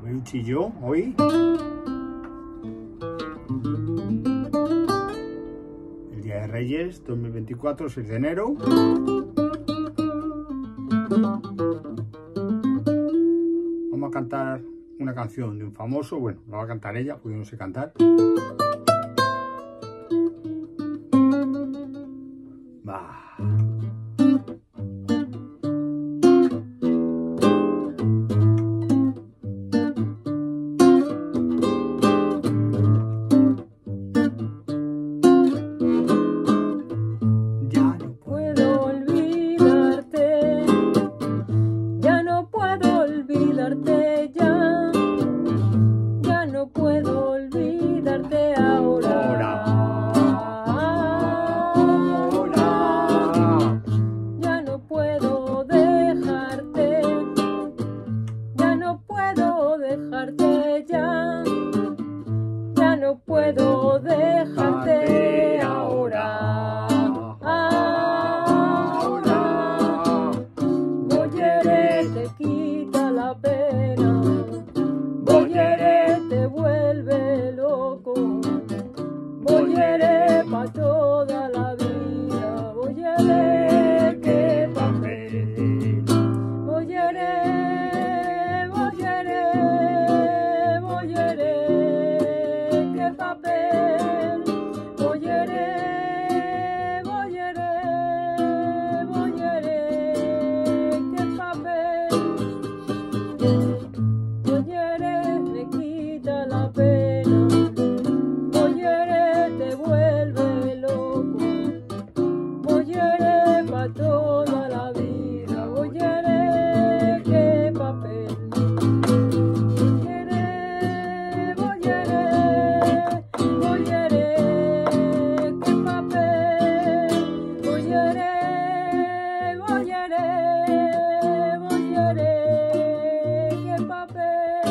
Virucci y yo hoy. El Día de Reyes 2024, 6 de enero. Vamos a cantar una canción de un famoso. Bueno, la va a cantar ella porque yo no sé cantar. Va. Ya no puedo olvidarte ahora. Ya no puedo dejarte, ya no puedo dejarte ya. Ya no puedo dejarte ahora. Boyere te quita la pena, Boyere te vuelve loco, Boyere pa' toda la vida, Boyere qué papel, Boyere, Boyere, Boyere qué papel, Boyere, Boyere, Boyere qué papel. Boyere me quita la pena, Boyere te vuelve loco, Boyere pa' toda la vida, Boyere qué papel. Boyere, Boyere, Boyere qué papel, Boyere, Boyere, Boyere qué papel.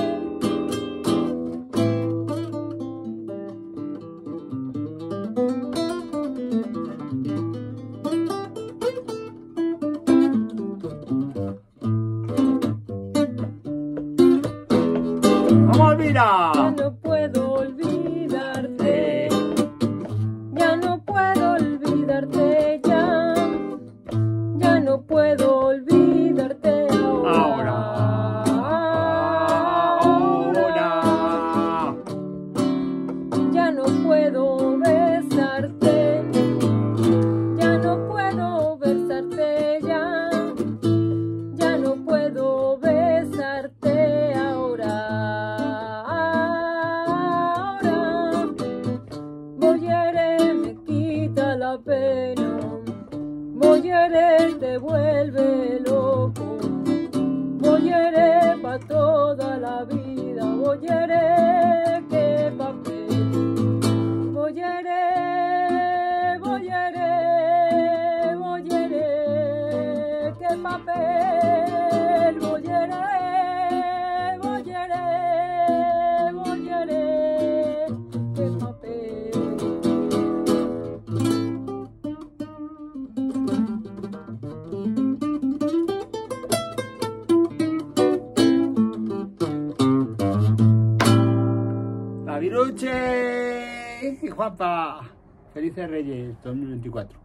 ¡Vamos, Elvira! Ya no puedo olvidarte, ya no puedo olvidarte ya. Ya no puedo olvidarte ahora. Ya no puedo besarte, ya no puedo besarte ya. Ya no puedo besarte ahora. Boyere me quita la pena, Boyere te vuelve loco, Boyere pa' toda la vida, Boyere qué papel, Boyere, Boyere, Boyere qué papel, Boyere, Boyere, Boyere qué papel. La Virucci y Juanpa. Felices Reyes 2024.